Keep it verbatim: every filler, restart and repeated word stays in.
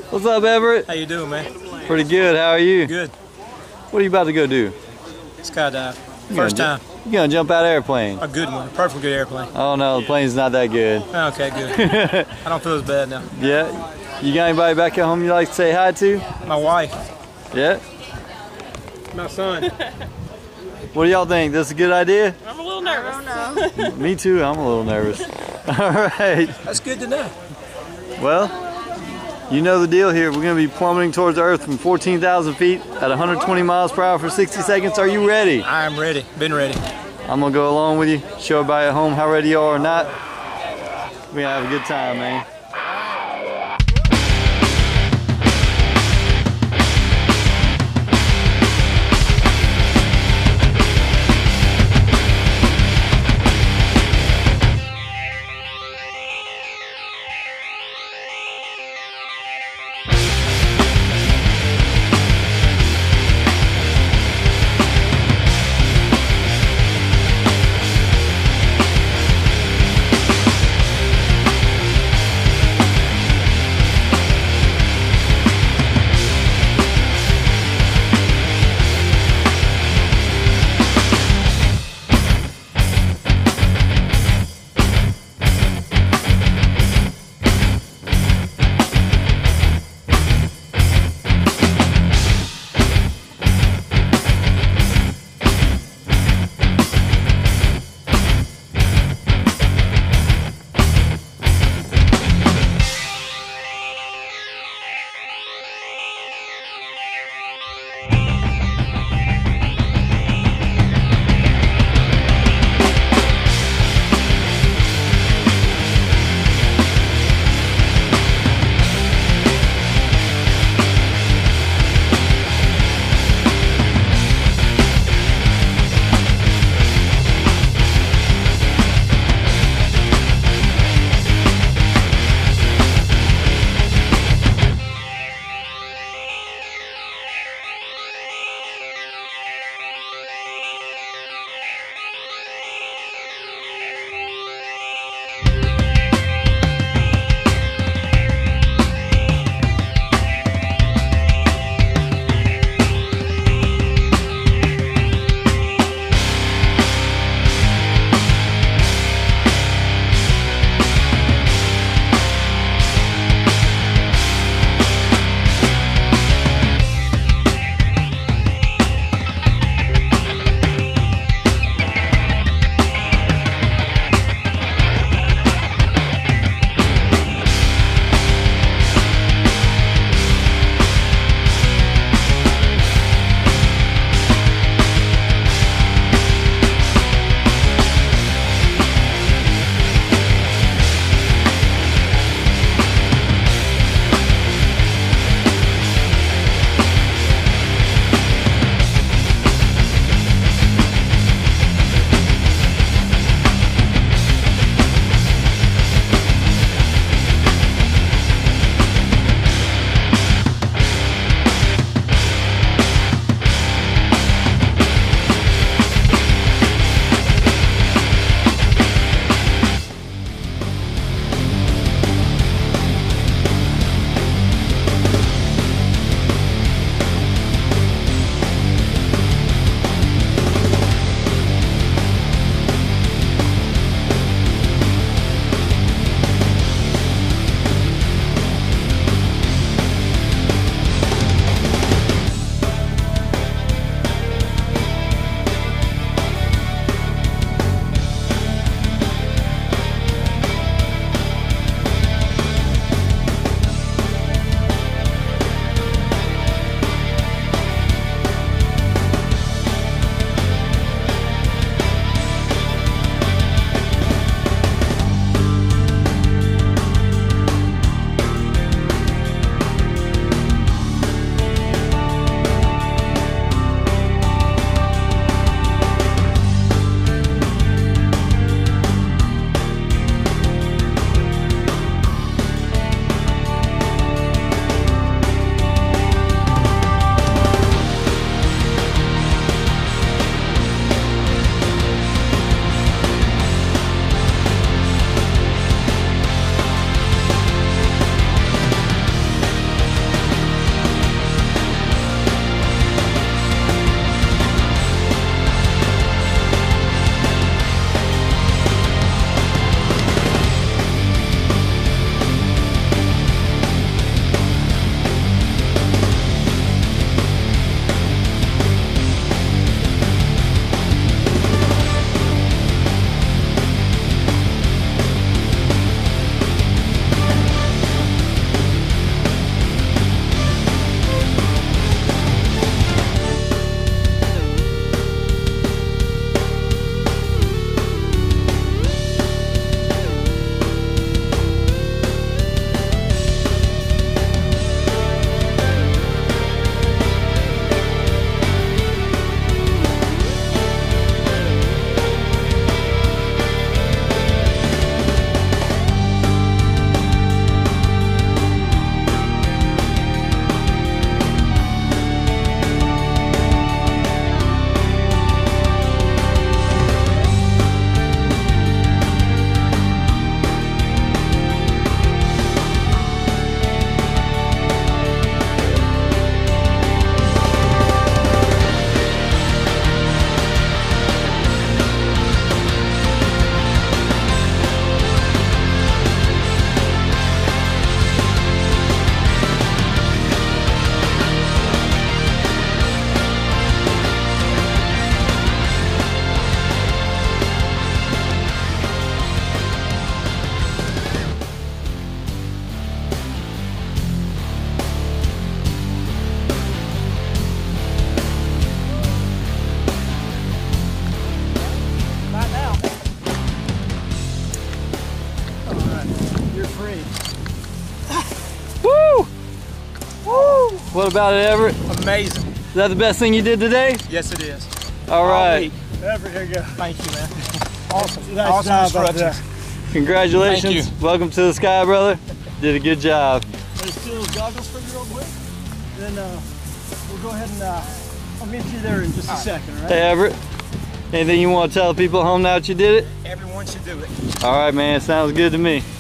What's up, Everett? How you doing, man? Pretty good. How are you? Good. What are you about to go do? Skydive. You First gonna time. You gonna jump out of airplane? A good one. A perfect good airplane. Oh no, the plane's not that good. Okay, good. I don't feel as bad now. Yeah. You got anybody back at home you like to say hi to? My wife. Yeah. My son. What do y'all think? This is a good idea? I'm a little nervous. I don't know. Me too. I'm a little nervous. All right. That's good to know. Well, you know the deal here. We're going to be plummeting towards the Earth from fourteen thousand feet at one hundred twenty miles per hour for sixty seconds. Are you ready? I'm ready. Been ready. I'm going to go along with you, show everybody at home how ready you are or not. We're going to have a good time, man. What about it, Everett? Amazing. Is that the best thing you did today? Yes, it is. All right. Everett, here you go. Thank you, man. Awesome. Nice awesome job up instructions. Congratulations. Thank Welcome to the sky, brother. Did a good job. Let's steal those goggles for you real quick. Then uh, we'll go ahead and uh, I'll meet you there in just a second, all right? Hey, Everett. Anything you want to tell the people at home now that you did it? Everyone should do it. All right, man. Sounds good to me.